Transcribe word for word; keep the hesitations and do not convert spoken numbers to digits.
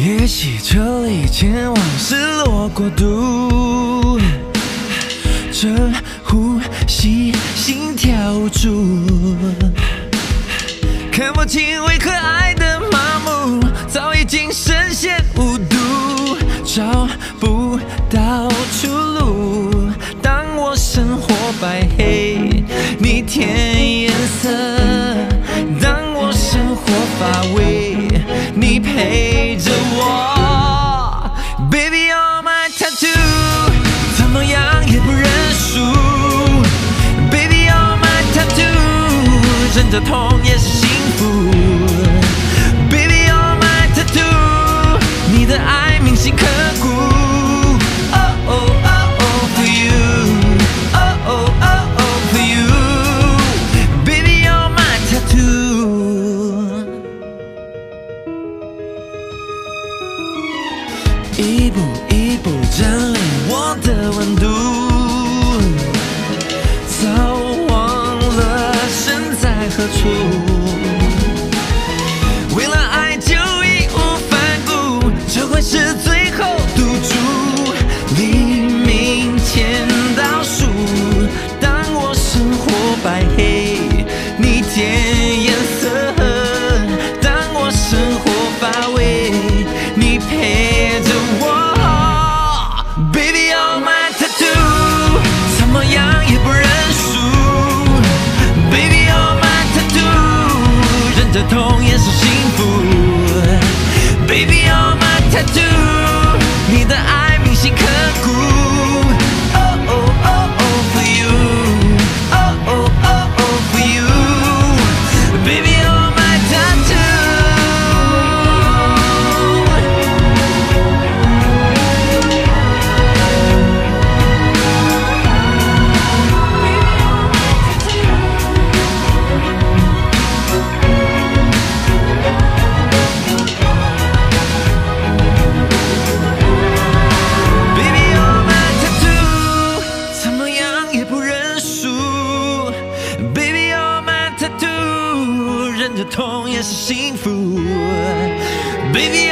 也许这里前往失落国度，这呼吸心跳无助，看不清为何爱的麻木，早已经深陷无度，找不到出路。当我生活白黑，你添颜色；当我生活乏味，你陪着我。Baby, you're my tattoo， 怎么样也不认输。Baby, you're my tattoo， 忍着痛也是幸福。Baby, you're my tattoo， 你的爱铭心刻骨。Oh oh oh oh for you。Oh oh oh oh for you。Baby, you're my tattoo。一步一步占领我的温度，早忘了身在何处。为了爱就义无反顾，这会是最后赌注。黎明前倒数，当我生活白黑，你添颜色；当我生活乏味，你陪着我。Baby, you're my tattoo， 怎么样也不认输。Baby, you're my tattoo， 忍着痛也是幸福。Baby, you're my tattoo， 你的爱铭心刻骨。Oh oh oh oh for you。Oh oh oh oh for you。Baby, you're my tattoo。痛也是幸福 ，Baby。